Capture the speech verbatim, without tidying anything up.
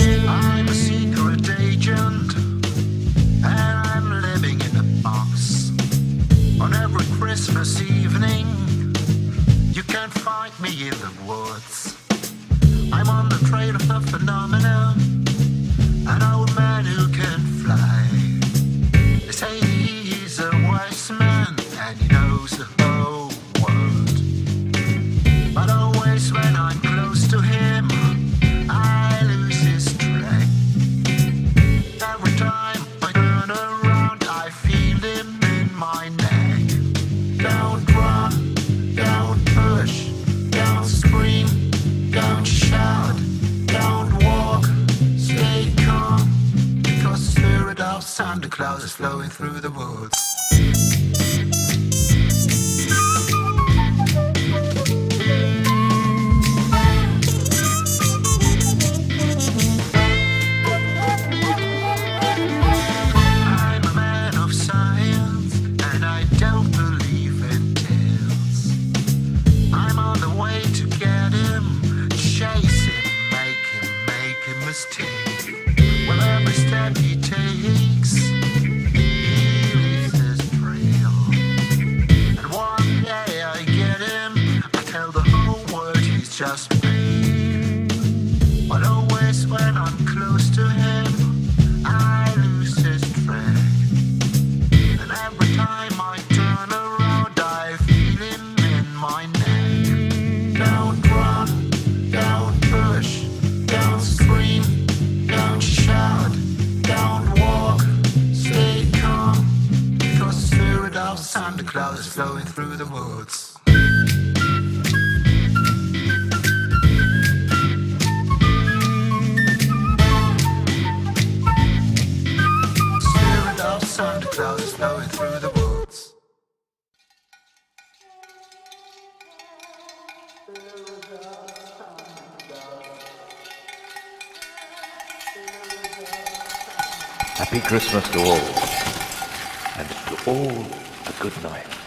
I'm a secret agent, and I'm living in a box. On every Christmas evening, you can't find me in the woods. I'm on the trail of the phenomenon, an old man who can fly. They say he's a wise man, and he knows the whole world. But always when I'm close to him, I lose his track. Every time I turn around, I feel him in my neck. Don't run, don't push, don't scream, don't shout, don't walk, stay calm, because the spirit of Santa Claus is flowing through the woods. Well, every step he takes, he leaves his trail. And one day I get him, I tell the whole world he's just me. But always when I'm close to him, I lose his track. And every time I turn around, I feel him in my neck. Don't run, don't push, don't scream, don't shout, don't walk, stay calm, because the spirit of Santa Claus is flowing through the woods. Spirit of Santa Claus is flowing through the woods. Happy Christmas to all, and to all a good night.